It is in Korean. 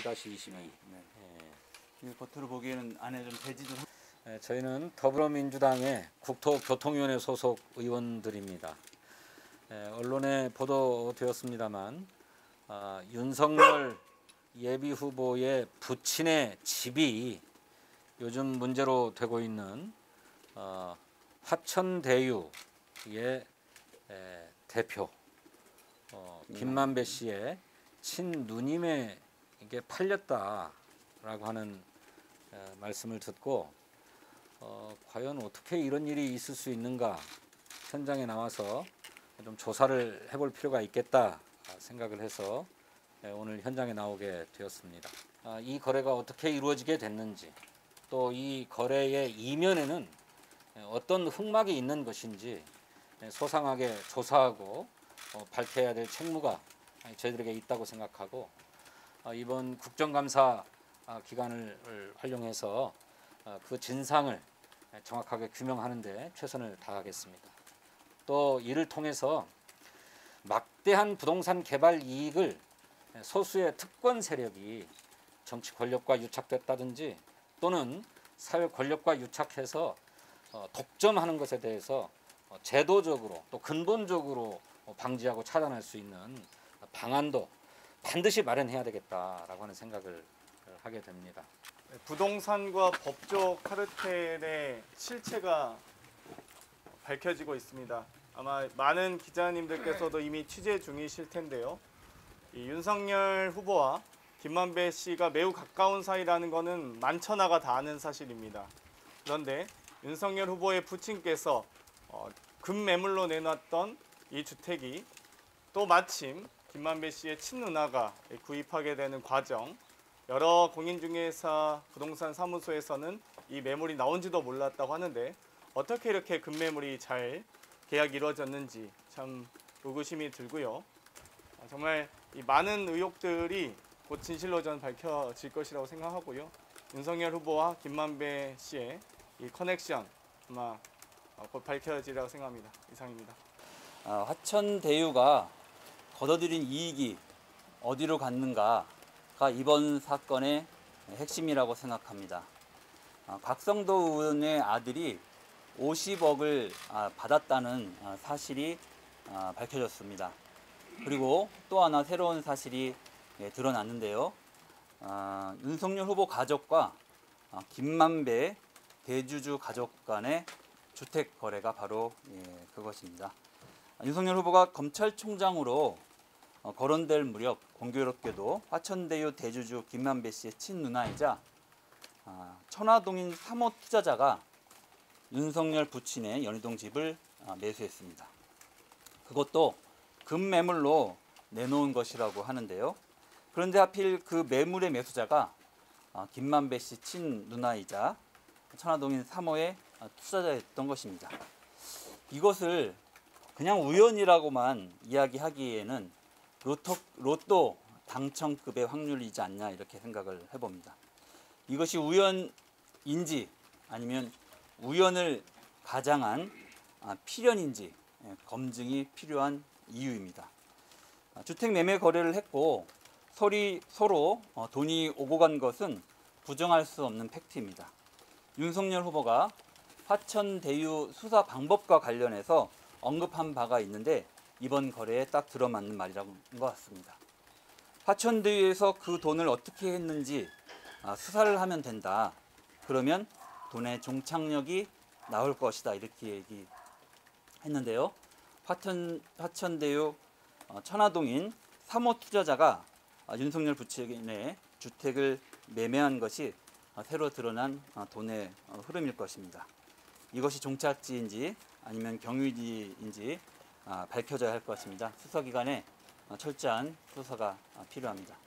1-22. 네. 예. 겉으로 보기에는 안에 좀 배지도. 네, 저희는 더불어민주당의 국토교통위원회 소속 의원들입니다. 언론에 보도되었습니다만 윤석열 예비후보의 부친의 집이 요즘 문제로 되고 있는 화천대유의 대표 김만배 씨의 친누님에게 팔렸다라고 하는 말씀을 듣고 과연 어떻게 이런 일이 있을 수 있는가 현장에 나와서 좀 조사를 해볼 필요가 있겠다 생각을 해서 오늘 현장에 나오게 되었습니다. 이 거래가 어떻게 이루어지게 됐는지, 또 이 거래의 이면에는 어떤 흑막이 있는 것인지 소상하게 조사하고 밝혀야 될 책무가 저희들에게 있다고 생각하고, 이번 국정감사 기간을 활용해서 그 진상을 정확하게 규명하는 데 최선을 다하겠습니다. 또 이를 통해서 막대한 부동산 개발 이익을 소수의 특권 세력이 정치 권력과 유착됐다든지 또는 사회 권력과 유착해서 독점하는 것에 대해서 제도적으로 또 근본적으로 방지하고 차단할 수 있는 방안도 반드시 마련해야 되겠다라고 하는 생각을 하게 됩니다. 부동산과 법조 카르텔의 실체가 밝혀지고 있습니다. 아마 많은 기자님들께서도 이미 취재 중이실 텐데요. 이 윤석열 후보와 김만배 씨가 매우 가까운 사이라는 것은 만천하가 다 아는 사실입니다. 그런데 윤석열 후보의 부친께서 금매물로 내놨던 이 주택이 또 마침 김만배 씨의 친누나가 구입하게 되는 과정, 여러 공인중개사 부동산 사무소에서는 이 매물이 나온지도 몰랐다고 하는데 어떻게 이렇게 금매물이 잘 계약이 이루어졌는지 참 의구심이 들고요. 정말 이 많은 의혹들이 곧 진실로 저는 밝혀질 것이라고 생각하고요. 윤석열 후보와 김만배 씨의 이 커넥션 아마 곧 밝혀지리라고 생각합니다. 이상입니다. 화천대유가 거둬들인 이익이 어디로 갔는가가 이번 사건의 핵심이라고 생각합니다. 곽성도 의원의 아들이 50억을 받았다는 사실이 밝혀졌습니다. 그리고 또 하나 새로운 사실이 드러났는데요. 윤석열 후보 가족과 김만배 대주주 가족 간의 주택 거래가 바로 그것입니다. 윤석열 후보가 검찰총장으로 거론될 무렵 공교롭게도 화천대유 대주주 김만배 씨의 친누나이자 천화동인 3호 투자자가 윤석열 부친의 연희동 집을 매수했습니다. 그것도 금매물로 내놓은 것이라고 하는데요. 그런데 하필 그 매물의 매수자가 김만배 씨 친누나이자 천화동인 3호의 투자자였던 것입니다. 이것을 그냥 우연이라고만 이야기하기에는 로또 당첨급의 확률이지 않냐 이렇게 생각을 해봅니다. 이것이 우연인지 아니면 우연을 가장한 필연인지 검증이 필요한 이유입니다. 주택 매매 거래를 했고 서로 돈이 오고 간 것은 부정할 수 없는 팩트입니다. 윤석열 후보가 화천대유 수사 방법과 관련해서 언급한 바가 있는데 이번 거래에 딱 들어맞는 말이라는 것 같습니다. 화천대유에서 그 돈을 어떻게 했는지 수사를 하면 된다. 그러면 돈의 종착역이 나올 것이다. 이렇게 얘기했는데요. 화천대유 천화동인 3호 투자자가 윤석열 부친의 주택을 매매한 것이 새로 드러난 돈의 흐름일 것입니다. 이것이 종착지인지 아니면 경유지인지 밝혀져야 할 것 같습니다. 수사기관에 철저한 수사가 필요합니다.